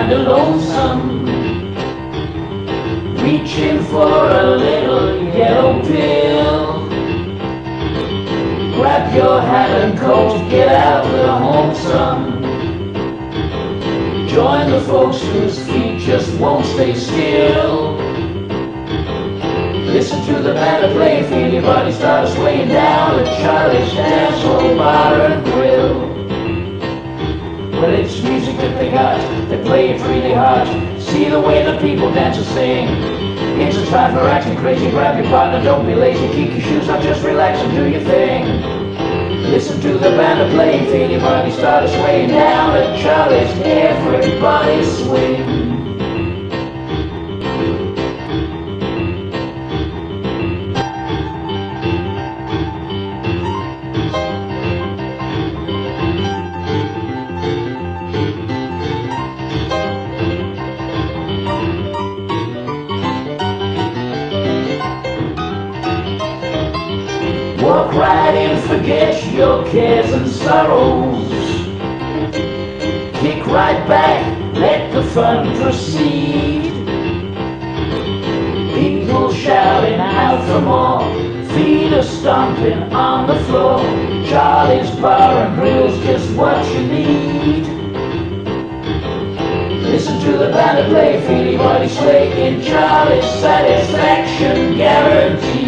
kinda lonesome, reaching for a little yellow pill. Grab your hat and coat, get out of the home, son. Join the folks whose feet just won't stay still. Listen to the band play, feel your body start swaying down at Charlie's Dance Hall Bar and Grill. Well, it's music that they got, they play it really hard. See the way the people dance and sing. It's a time for acting crazy, grab your partner, don't be lazy. Kick your shoes off, just relax and do your thing. Listen to the band play, feel your body start swaying down at Charlie's, everybody swing. Walk right in, forget your cares and sorrows. Kick right back, let the fun proceed. People shouting out for more, feet are stomping on the floor. Charlie's Bar and Grill's just what you need. Listen to the band play, feel your body sway in Charlie's, satisfaction guaranteed.